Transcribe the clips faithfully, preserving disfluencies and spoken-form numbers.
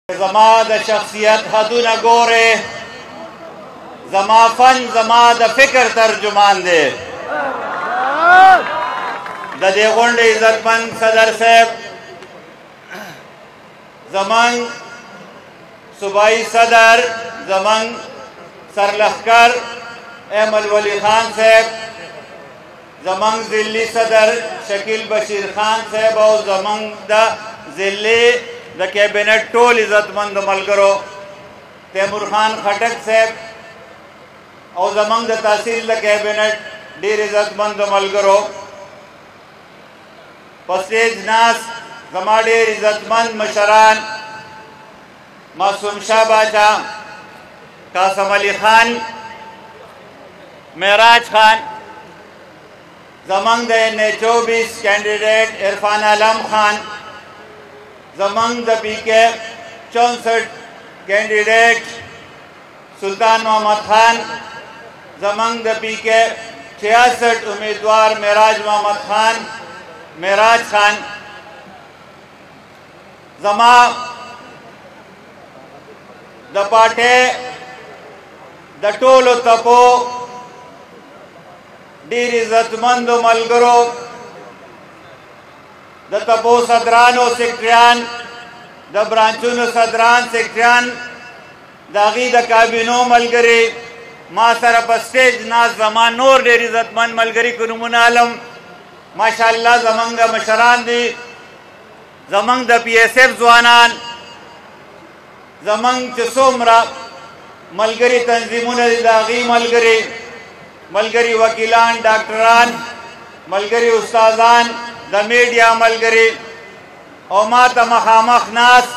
زما د شخصیت حدونه ګوره، زما فن زما د فکر ترجمان دی. د دې غونډې عزتمند صدر صاحب، زمونږ صوبایي صدر، زمونږ سرلښکر احمد ولی خان صاحب، زمونږ ضلعي صدر شکیل بشیر خان صاحب او زمونږ د ضلعي د کابینټ ټول عزتمند ملګرو، تیمور خان خټک صاحب او زمونږ د تحصیل د کابینټ ډېر عزتمند ملګرو، په سټیج ناست زما ډېر عزتمند مشران، معصوم شاه باچا، قاسم علي خان، معراج خان، زمونږ د این اے چوبیس کینډیډیټ عرفان عالم خان، زمونږ د پی کے چونسٹھ کینڈیڈیٹ سلطان محمد خان، زمونږ د پی کے چھیاسٹھ امیدوار معراج محمد خان، معراج خان، زما د پارټۍ د ټولو تپو ډېر عزتمندو ملګرو، د تپو صدرانو سیکټریان، د برانچونو صدران سیکټریان، د هغې د کابینو ملګري، ما سره په سټیج ناست زما نور ډېر عزتمند ملګري که نومونه علم ماشاءالله زمونږ مشران دي، زمونږ د پی ایس ایف ځوانان، زمونږ چې څومره ملګري تنظیمونه دي د هغې ملګري، ملګري وکیلان، ډاکټران، ملګري استادان، د میډیا ملګري او ما ته مخامخ ناست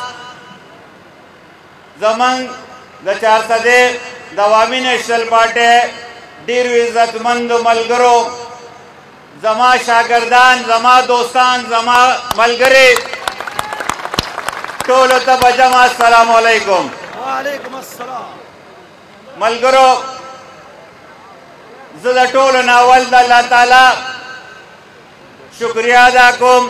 زمونږ د چارسدې د عوامي نیشنل پارټۍ ډېرو عزتمندو ملګرو، زما شاګردان، زما دوستان، زما ملګري، ټولو ته په جمع السلام علیکم. وعلیکم السلام. ملګرو، زه د ټولو نه اول د الله تعالی شکریہ ادا کوم،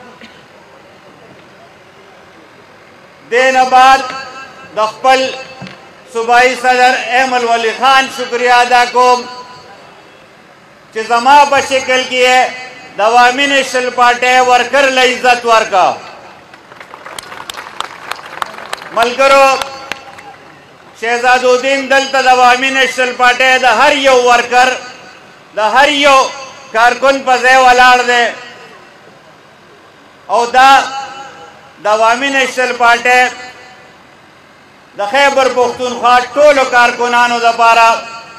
دین بعد د خپل صوبایي صدر احمد ولی خان شکریہ ادا کوم چې زما په شکل کې د عوامي نیشنل پارټۍ ورکر له عزت ورکا. ملګرو، شهزاد الدین دلته د عوامي نیشنل پارټۍ د هر یو ورکر، د هر یو کارکن په ځای ولاړ دی او دا د عوامي نیشنل پارټۍ د خیبر پښتونخوا ټولو کارکنانو دپاره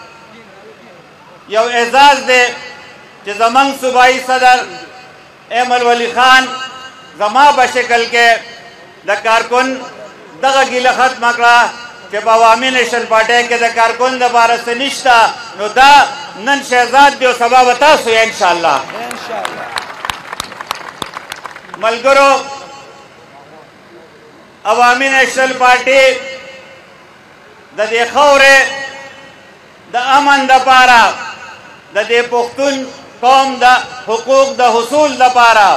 یو اعزاز دی چې زمونږ صوبایي صدر احمد ولی خان زما په شکل کې د کارکن دغه ګیله ختمه کړه چې په عوامي نیشنل پارټۍ کې د کارکن دپاره څه نشته، نو دا نن شهزاد دی او سبا به تاسو یې انشاءالله. ملګرو، عوامي نیشنل پارټي د دې خاورې د امن دپاره، د دې پښتون قوم د حقوق د حصول دپاره،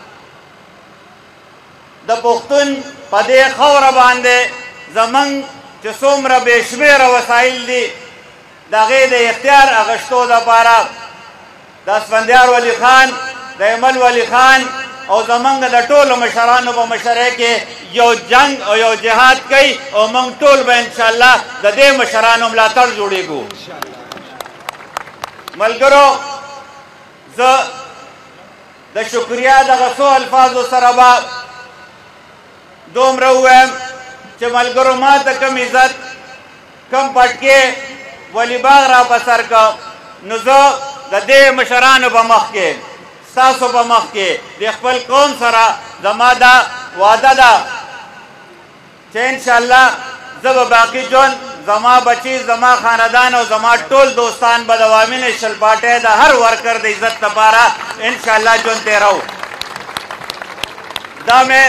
د پښتون په دې خاوره باندې زمونږ چې څومره بې شمېره وسایل دي د هغې د اختیار اخیستو دپاره د اسفندیار ولی خان، د ایمل ولی خان او زمونږ د ټولو مشرانو په مشرۍ کې یو جنگ او یو جهاد کوي او موږ ټول به انشاءالله د دې مشرانو ملاتړ جوړېږو. ملګرو، زه د شکریا دغه څو الفاظو سره به دومره ووایم چې ملګرو ما ته کم عزت، کم پټکې ولی باغ را په سر که، نو زه د دې مشرانو په مخ کې، ستاسو په مخ کې د خپل قوم سره زما دا وعده ده چې انشاءالله زه به باقي ژوند، زما بچي، زما خاندان او زما ټول دوستان به د عوامي نیشنل پارټۍ د هر ورکر د عزت لپاره انشاءالله ژوند تېرو. دا مې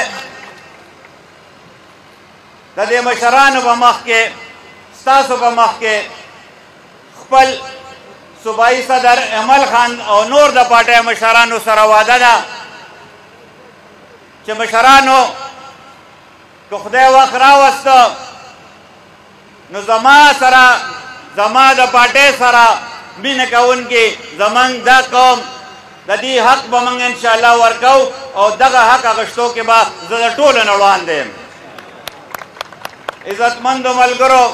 د دې مشرانو په مخ کې، ستاسو په مخ کې خپل صوبایي صدر احمد خان او نور د پارټۍ مشرانو سره وعده ده چې مشرانو که خدای وخت راوسته نو زما سره زما د پارټۍ سره مینه کوونکي زمونږ دا قوم د دې حق به موږ انشاءالله ورکو او دغه حق اخیستو کې به زه د ټولو نه وړاندې یم. عزتمندو ملګرو،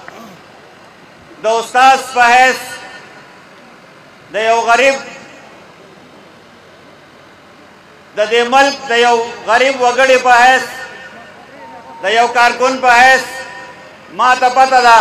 د استاذ په حیث د یو غریب د دې ملک د یو غریب وګړي په حیث د یو کارکون په حیث ما ته پته ده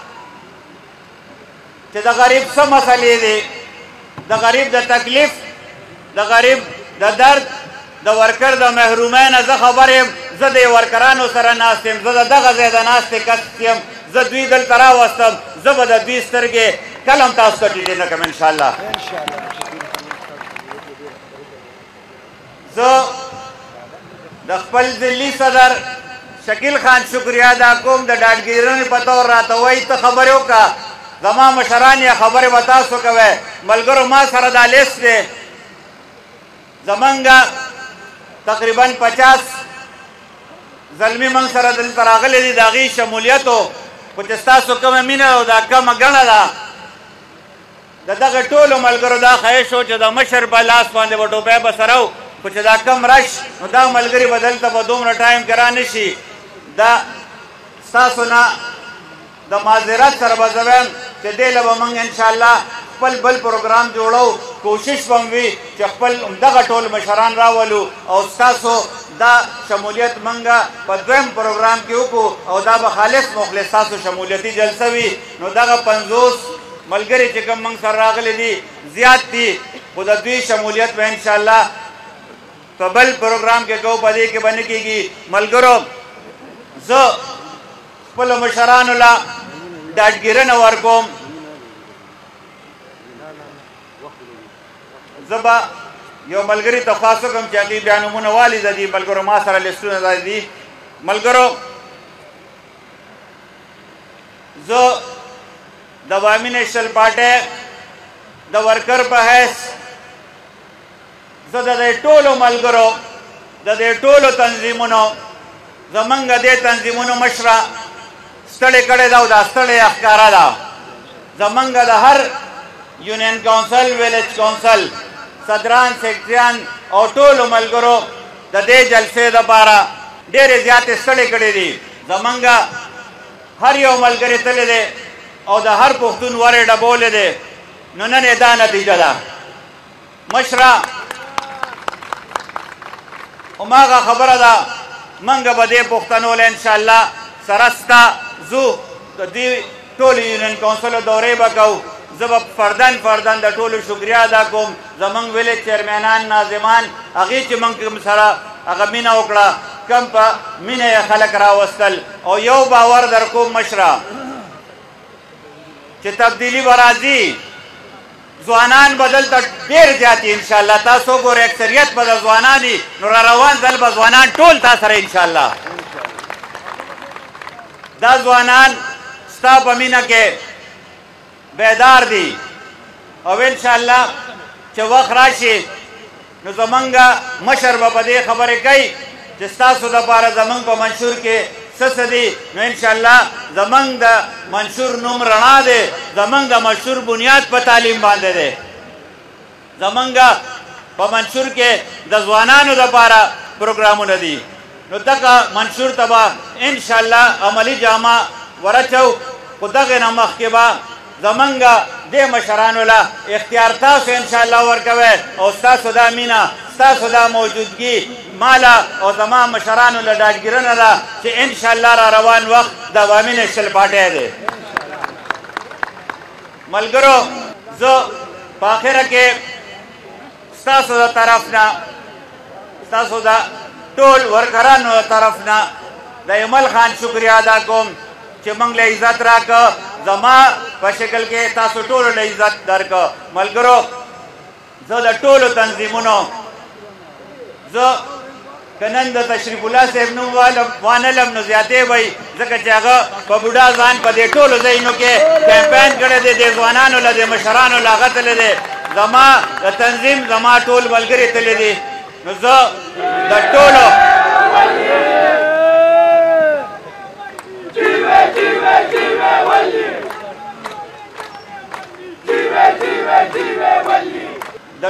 چې د غریب څه مسلې دي، د غریب د تکلیف، د غریب د درد، د ورکر د محرومۍ نه زه خبر یم. زه د ورکرانو سره ناست یم، زه د دغه ځای د ناستې کس یم، زه دوی دلته راوستم، زه به د دوی سترګې کله هم تاسو ته ټیټې نه کړم انشاءالله. زه د خپل ضلعي صدر شکیل خان شکریه ادا کوم د ډاډګیرنې په طور راته وایي ته خبرې وکړه، زما مشران یې خبرې به تاسو کوئ. ملګرو ما سره دا لیست دی، زمونږ تقریبا پچاس زلمي موږ سره دلته راغلي دي، د هغې شمولیت و، خو چې ستاسو کومه مینه او دا کمه ګڼه ده د دغه ټولو ملګرو دا خواهش و چې د مشر په لاس باندې به ټوپی به سره و، خو چې دا کم رش نو دا ملګري به دلته په دومره ټایم کې را نه شي. دا ستاسو نه د معذرت سره به زه وایم چې دې له به موږ انشاءالله خپل بل پروګرام جوړو، کوشش به م وي چې خپل همدغه ټول مشران راولو او ستاسو دا شمولیت موږ په دویم پروګرام کې وکړو او دا به خالص مخلص ستاسو شمولیتي جلسه وي. نو دغه پنځوس ملګري چې کوم موږ سره راغلي دي زیات دي، خو د دوی شمولیت به انشاءالله په بل پروګرام کې کوو، په دې کې به نه کېږي. ملګرو زه خپلو مشرانو له ډاډګیرنه ورکوم، زه به یو ملګري ته خواست وکړم چې هغې بیا نومونه والي د دې ملګرو ما سره لیسټونه دا دي. ملګرو زه د عوامي نیشنل پارټۍ د ورکر په حیث زه د دې ټولو ملګرو د دې ټولو تنظیمونو زمونږ دې تنظیمونو مشره ستړې کړې ده او دا ستړې ښکاره ده. زمونږ د هر یونین کونسل، ویلیج کونسل، صدران، سیکرټریان او ټولو ملګرو د دې جلسې دپاره ډېرې زیاتې ستړې کړې دي. زمونږ هر یو ملګري تللی دی او د هر پښتون ورې ډبولی دی، نو نن یې دا نتیجه ده. مشره هماغه خبره ده، موږ به دې پښتنو له انشاءالله سره سته ځو، د دې ټولو یونین کونسلو دورې به کوو. زه به فردن فردن د ټولو شکریه ادا کوم، زمونږ ویلیج چیرمنان، ناظمان، هغې چې موږ کوم سره هغه مینه وکړه، کم په مینه یې خلک راوستل. او یو باور در کوم مشره چې تبدیلي به راځي، ځوانان به دلته ډېر زیات دي انشاءالله. تاسو ګورئ اکثریت به د ځوانان دي، نو را روان ځل به ځوانان ټول تا سره انشاءالله. دا ځوانان ستا په مینه کې بیدار دي او انشاءالله چې وخت راشي نو زمونږ مشر به په دې خبرې کوي چې ستاسو دپاره زمونږ په منشور کې څه څه دي. نو انشاءالله زمونږ د منشور نوم رڼا دی، زمونږ د منشور بنیاد په تعلیم باندې دی. زمونږ په منشور کې د ځوانانو دپاره پروګرامونه دي. نو دغه منشور ته به انشاءالله عملي جامه ورچو، خو دغې نه مخکې به زمونږ دې مشرانو له اختیار تاسو انشاءالله ورکوئ او ستاسو دا مینه، ستاسو دا موجودګي ماله او زما مشرانو له ډاډګیرنه ده چې انشاءالله را روان وخت د عوامي نیشنل پارټۍ دی. ملګرو زه په آخره کې ستاسو د طرف نه، ستاسو د ټول ورکرانو د طرف نه د ایمل خان شکریه ادا کوم چې موږ له عزت راکړه، زما په شکل کې تاسو ټولو له عزت درکړه. ملګرو زه د ټولو تنظیمونو زه که نن د تشریف الله صاحب نوم وانلم نو زیاتې وی، ځکه چې هغه په بوډا ځان په دې ټولو ځایونو کې کمپین کړی دی، د ځوانانو له د مشرانو له هغه تللی دی، زما د تنظیم زما ټول ملګري تللی دي. نو زه د ټولو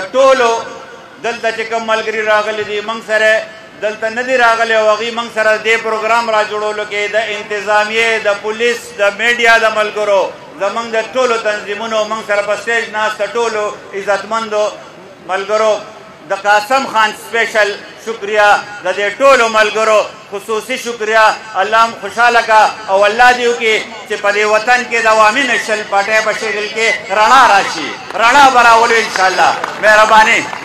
د ټولو دلته چې کوم ملګري راغلي دي موږ سره دلته نه دي راغلي او هغوی موږ سره دې پروګرام را جوړولو کې د انتظامیې د پولیس د میډیا د ملګرو زموږ د ټولو تنظیمونو موږ سره په سټیج ناسته ټولو عزتمندو ملګرو د قاسم خان سپیشل شکریہ د دې ټولو ملګرو خصوصي شکریہ الله هم خوشحاله کا او الله دې وکړي چې په دې وطن کې د عوامي نشل پټۍ په شکل کې رڼا راشي رڼا به راولو انشاءالله مهرباني